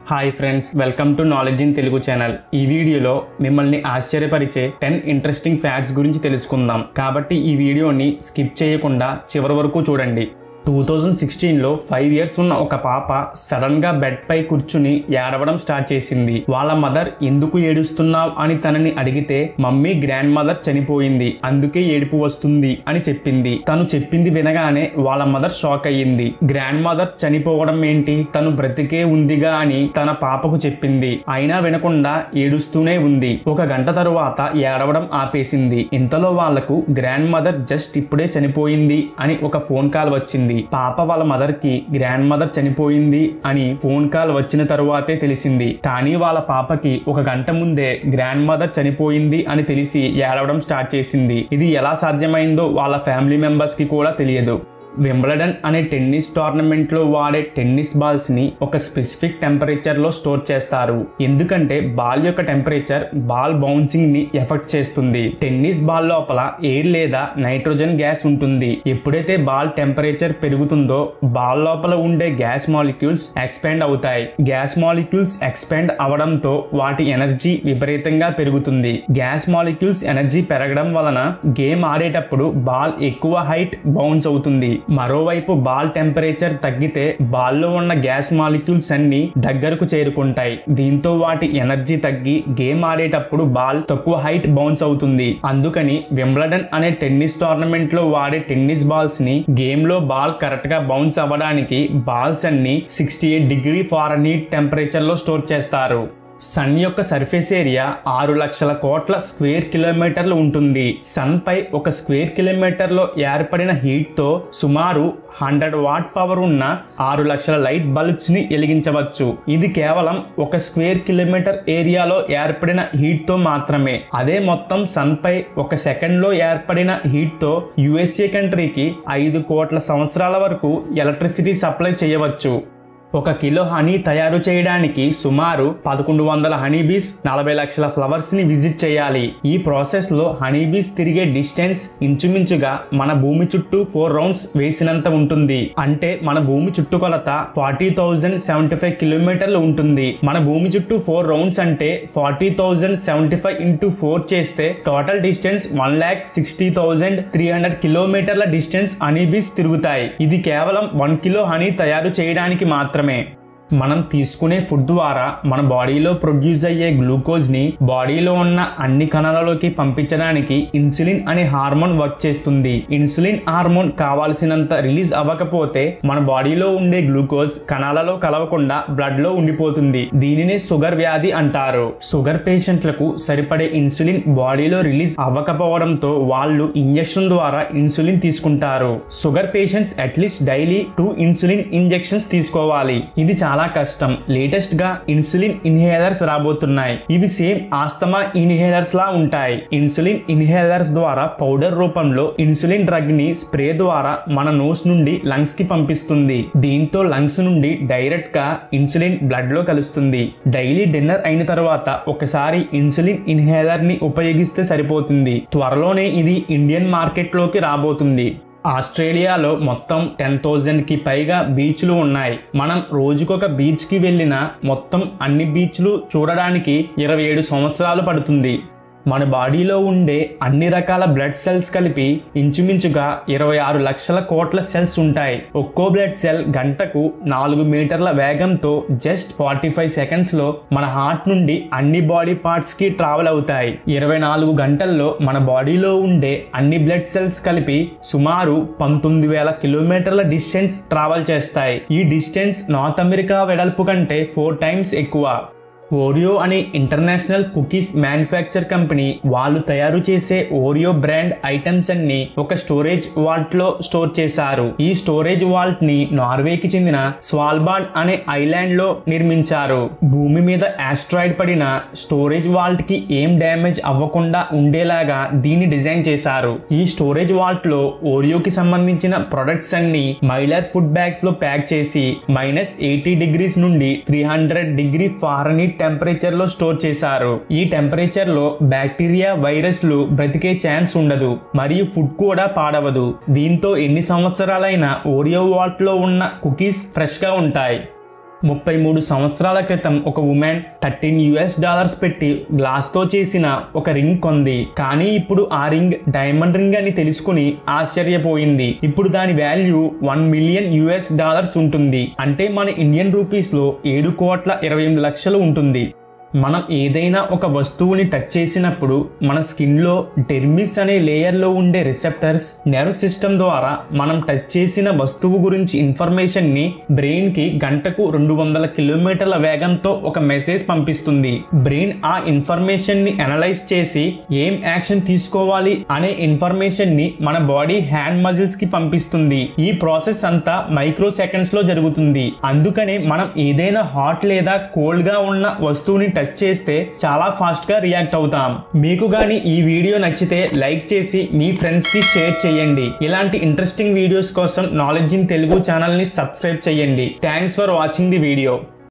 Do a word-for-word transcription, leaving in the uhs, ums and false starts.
Hi friends, welcome to knowledge in Telugu channel. ఈ వీడియోలో మిమ్మల్ని ఆశ్చర్యపరిచే టెన్ ఇంట్రెస్టింగ్ ఫ్యాక్ట్స్ గురించి తెలుసుకుందాం. కాబట్టి ఈ వీడియోని స్కిప్ చేయకుండా చివరి వరకు చూడండి. టూ థౌజండ్ సిక్స్టీన్లో ఫైవ్ ఇయర్స్ ఉన్న ఒక పాప సడన్గా బెడ్ పై కూర్చుని ఏడవడం స్టార్ట్ చేసింది. వాళ్ళ మదర్ ఎందుకు ఏడుస్తున్నావు అని తనని అడిగితే మమ్మీ గ్రాండ్ మదర్ చనిపోయింది, అందుకే ఏడుపు వస్తుంది అని చెప్పింది. తను చెప్పింది వినగానే వాళ్ళ మదర్ షాక్ అయ్యింది. గ్రాండ్ మదర్ చనిపోవడం ఏంటి, తను బ్రతికే ఉందిగా అని తన పాపకు చెప్పింది. అయినా వినకుండా ఏడుస్తూనే ఉంది. ఒక గంట తరువాత ఏడవడం ఆపేసింది. ఇంతలో వాళ్లకు గ్రాండ్ మదర్ జస్ట్ ఇప్పుడే చనిపోయింది అని ఒక ఫోన్ కాల్ వచ్చింది. పాప వాళ్ళ మదర్ కి గ్రాండ్ మదర్ చనిపోయింది అని ఫోన్ కాల్ వచ్చిన తరువాతే తెలిసింది. కానీ వాళ్ళ పాపకి ఒక గంట ముందే గ్రాండ్ మదర్ చనిపోయింది అని తెలిసి ఏడవడం స్టార్ట్ చేసింది. ఇది ఎలా సాధ్యమైందో వాళ్ళ ఫ్యామిలీ మెంబర్స్ కి కూడా తెలియదు. వింబల్డన్ అనే టెన్నిస్ టోర్నమెంట్ లో వాడే టెన్నిస్ బాల్స్ ని ఒక స్పెసిఫిక్ టెంపరేచర్ లో స్టోర్ చేస్తారు. ఎందుకంటే బాల్ యొక్క టెంపరేచర్ బాల్ బౌన్సింగ్ ని ఎఫెక్ట్ చేస్తుంది. టెన్నిస్ బాల్ లోపల ఎయిర్ లేదా నైట్రోజన్ గ్యాస్ ఉంటుంది. ఎప్పుడైతే బాల్ టెంపరేచర్ పెరుగుతుందో బాల్ లోపల ఉండే గ్యాస్ మాలిక్యూల్స్ ఎక్స్పాండ్ అవుతాయి. గ్యాస్ మాలిక్యూల్స్ ఎక్స్పాండ్ అవడంతో వాటి ఎనర్జీ విపరీతంగా పెరుగుతుంది. గ్యాస్ మాలిక్యూల్స్ ఎనర్జీ పెరగడం వలన గేమ్ ఆడేటప్పుడు బాల్ ఎక్కువ హైట్ బౌన్స్ అవుతుంది. మరోవైపు బాల్ టెంపరేచర్ తగ్గితే బాల్లో ఉన్న గ్యాస్ మాలిక్యూల్స్ అన్ని దగ్గరకు చేరుకుంటాయి. దీంతో వాటి ఎనర్జీ తగ్గి గేమ్ ఆడేటప్పుడు బాల్ తక్కువ హైట్ బౌన్స్ అవుతుంది. అందుకని వింబల్డన్ అనే టెన్నిస్ టోర్నమెంట్ లో వాడే టెన్నిస్ బాల్స్ ని గేమ్ లో బాల్ కరెక్ట్ గా బౌన్స్ అవ్వడానికి బాల్స్ అన్ని sixty eight degree Fahrenheit temperature లో స్టోర్ చేస్తారు. సన్ యొక్క సర్ఫేస్ ఏరియా ఆరు లక్షల కోట్ల స్క్వేర్ కిలోమీటర్లు ఉంటుంది. సన్ పై ఒక స్క్వేర్ కిలోమీటర్ లో ఏర్పడిన హీట్ తో సుమారు హండ్రెడ్ వాట్ పవర్ ఉన్న ఆరు లక్షల లైట్ బల్బ్స్ ని వెలిగించవచ్చు. ఇది కేవలం ఒక స్క్వేర్ కిలోమీటర్ ఏరియాలో ఏర్పడిన హీట్ తో మాత్రమే. అదే మొత్తం సన్ పై ఒక సెకండ్ లో ఏర్పడిన హీట్ తో యుఎస్ఏ కంట్రీకి ఐదు కోట్ల సంవత్సరాల వరకు ఎలక్ట్రిసిటీ సప్లై చేయవచ్చు. ఒక కిలో హనీ తయారు చేయడానికి సుమారు పదకొండు వందల హనీబీస్ నలభై లక్షల ఫ్లవర్స్ ని విజిట్ చేయాలి. ఈ ప్రాసెస్ లో హనీబీస్ తిరిగే డిస్టెన్స్ ఇంచుమించుగా మన భూమి చుట్టూ ఫోర్ రౌండ్స్ వేసినంత ఉంటుంది. అంటే మన భూమి చుట్టుకొలత ఫార్టీ థౌజండ్ సెవెంటీ ఫైవ్ కిలోమీటర్లు ఉంటుంది. మన భూమి చుట్టూ ఫోర్ రౌండ్స్ అంటే forty thousand seventy five into four చేస్తే total distance one lakh sixty thousand three hundred కిలోమీటర్ల డిస్టెన్స్ హనీబీస్ తిరుగుతాయి. ఇది కేవలం వన్ కిలో హనీ తయారు చేయడానికి మాత్రమే. మనం తీసుకునే ఫుడ్ ద్వారా మన బాడీలో ప్రొడ్యూస్ అయ్యే గ్లూకోజ్ ని బాడీలో ఉన్న అన్ని కణాలలోకి పంపించడానికి ఇన్సులిన్ అనే హార్మోన్ వర్క్ చేస్తుంది. ఇన్సులిన్ హార్మోన్ కావాల్సినంత రిలీజ్ అవ్వకపోతే మన బాడీలో ఉండే గ్లూకోజ్ కణాలలో కలవకుండా బ్లడ్ లో ఉండిపోతుంది. దీనినే షుగర్ వ్యాధి అంటారు. షుగర్ పేషెంట్లకు సరిపడే ఇన్సులిన్ బాడీలో రిలీజ్ అవ్వకపోవడంతో వాళ్ళు ఇంజెక్షన్ ద్వారా ఇన్సులిన్ తీసుకుంటారు. Sugar patients at least daily two insulin injections తీసుకోవాలి. ఇది చాలా కష్టం. లేటెస్ట్ గా ఇన్సులిన్ ఇన్హేలర్స్ రాబోతున్నాయి. ఇవి సేమ్ ఆస్తమా ఇన్హేలర్స్ లా ఉంటాయి. ఇన్సులిన్ ఇన్హేలర్స్ ద్వారా పౌడర్ రూపంలో ఇన్సులిన్ డ్రగ్ ని స్ప్రే ద్వారా మన నోస్ నుండి లంగ్స్ కి పంపిస్తుంది. దీంతో లంగ్స్ నుండి డైరెక్ట్ గా ఇన్సులిన్ బ్లడ్ లో కలుస్తుంది. డైలీ డిన్నర్ అయిన తర్వాత ఒకసారి ఇన్సులిన్ ఇన్హేలర్ ని ఉపయోగిస్తే సరిపోతుంది. త్వరలోనే ఇది ఇండియన్ మార్కెట్ లోకి రాబోతుంది. ఆస్ట్రేలియాలో మొత్తం టెన్ థౌజండ్ కి పైగా బీచ్లు ఉన్నాయి. మనం రోజుకొక బీచ్ కి వెళ్ళిన మొత్తం అన్ని బీచ్లు చూడడానికి ఇరవై ఏడు సంవత్సరాలు పడుతుంది. మన బాడీలో ఉండే అన్ని రకాల బ్లడ్ సెల్స్ కలిపి ఇంచుమించుగా ఇరవై ఆరు లక్షల కోట్ల సెల్స్ ఉంటాయి. ఒక్కో బ్లడ్ సెల్ గంటకు నాలుగు మీటర్ల వేగంతో జస్ట్ ఫార్టీ ఫైవ్ సెకండ్స్ లో మన హార్ట్ నుండి అన్ని బాడీ పార్ట్స్ కి ట్రావెల్ అవుతాయి. ఇరవై నాలుగు గంటల్లో మన బాడీలో ఉండే అన్ని బ్లడ్ సెల్స్ కలిపి సుమారు పంతొమ్మిది వేల కిలోమీటర్ల డిస్టెన్స్ ట్రావెల్ చేస్తాయి. ఈ డిస్టెన్స్ నార్త్ అమెరికా వెడల్పు కంటే ఫోర్ టైమ్స్ ఎక్కువ. ఓరియో అనే ఇంటర్నేషనల్ కుకీస్ మ్యానుఫ్యాక్చర్ కంపెనీ వాళ్ళు తయారు చేసే ఓరియో బ్రాండ్ ఐటమ్స్ అన్ని ఒక స్టోరేజ్ వాల్ట్ లో స్టోర్ చేశారు. ఈ స్టోరేజ్ వాల్ట్ ని నార్వేకి చెందిన స్వాల్బార్డ్ అనే ఐలాండ్ లో నిర్మించారు. భూమి మీద ఆస్ట్రాయిడ్ పడిన స్టోరేజ్ వాల్ట్ కి ఏం డ్యామేజ్ అవ్వకుండా ఉండేలాగా దీన్ని డిజైన్ చేశారు. ఈ స్టోరేజ్ వాల్ట్ లో ఓరియోకి సంబంధించిన ప్రొడక్ట్స్ అన్ని మైలర్ ఫుడ్ బ్యాగ్స్ లో ప్యాక్ చేసి మైనస్ ఎయిటీ డిగ్రీస్ నుండి three hundred degree Fahrenheit temperature లో స్టోర్ చేశారు. ఈ టెంపరేచర్ లో బ్యాక్టీరియా వైరస్లు బ్రతికే ఛాన్స్ ఉండదు మరియు ఫుడ్ కూడా పాడవదు. దీంతో ఎన్ని సంవత్సరాలైనా ఓరియో వాల్ట్ లో ఉన్న కుకీస్ ఫ్రెష్ గా ఉంటాయి. ముప్పై మూడు సంవత్సరాల క్రితం ఒక ఉమెన్ థర్టీన్ యుఎస్ డాలర్స్ పెట్టి గ్లాస్ తో చేసిన ఒక రింగ్ కొంది. కానీ ఇప్పుడు ఆ రింగ్ డైమండ్ రింగ్ అని తెలుసుకుని ఆశ్చర్యపోయింది. ఇప్పుడు దాని value one million US dollars ఉంటుంది. అంటే మన ఇండియన్ రూపీస్ లో ఏడు కోట్ల ఇరవై ఎనిమిది లక్షలు ఉంటుంది. మనం ఏదైనా ఒక వస్తువుని టచ్ చేసినప్పుడు మన స్కిన్ లో డెర్మిస్ అనే లేయర్ లో ఉండే రిసెప్టర్స్ నర్వ్ సిస్టమ్ ద్వారా మనం టచ్ చేసిన వస్తువు గురించి ఇన్ఫర్మేషన్ ని బ్రెయిన్ కి గంటకు రెండు వందల కిలోమీటర్ల వేగంతో ఒక మెసేజ్ పంపిస్తుంది. బ్రెయిన్ ఆ ఇన్ఫర్మేషన్ ని అనలైజ్ చేసి ఏం యాక్షన్ తీసుకోవాలి అనే ఇన్ఫర్మేషన్ ని మన బాడీ హ్యాండ్ మజిల్స్ కి పంపిస్తుంది. ఈ ప్రాసెస్ అంతా మైక్రో సెకండ్స్ లో జరుగుతుంది. అందుకనే మనం ఏదైనా హాట్ లేదా కోల్డ్ గా ఉన్న వస్తువుని టచ్ చేస్తే చాలా ఫాస్ట్ గా రియాక్ట్ అవుతాం. మీకు గానీ ఈ వీడియో నచ్చితే లైక్ చేసి మీ ఫ్రెండ్స్ కి షేర్ చేయండి. ఇలాంటి ఇంట్రెస్టింగ్ వీడియోస్ కోసం నాలెడ్జ్ ఇన్ తెలుగు ఛానల్ ని సబ్స్క్రైబ్ చేయండి. Thanks for watching the video.